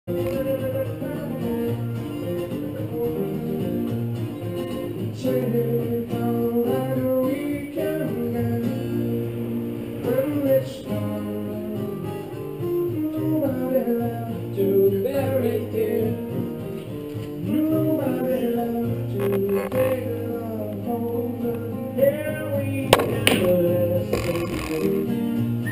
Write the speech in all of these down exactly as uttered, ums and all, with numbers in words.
Take all that we can get when it's gone. Nobody left to bury it. Nobody left to take it all home. And here we can listen.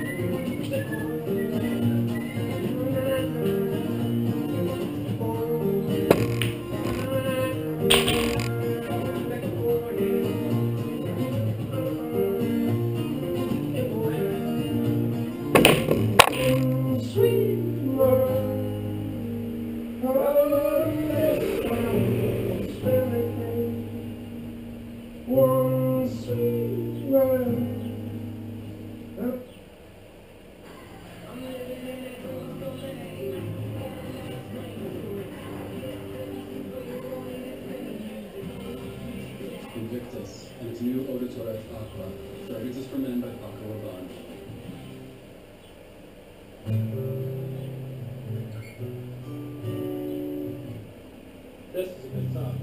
Sweet world, one sweet world. Invictus, and its new Auditoria Aqua, Fragrances for Men by Paco Rabanne. This is a good song.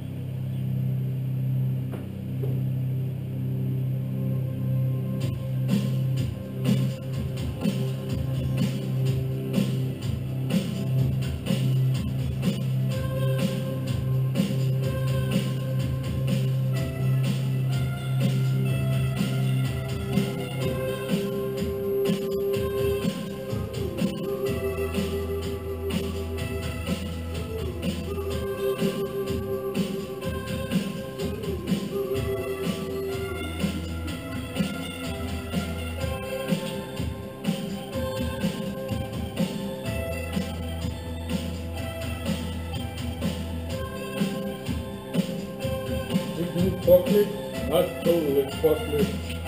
Chocolate, not chocolate, chocolate.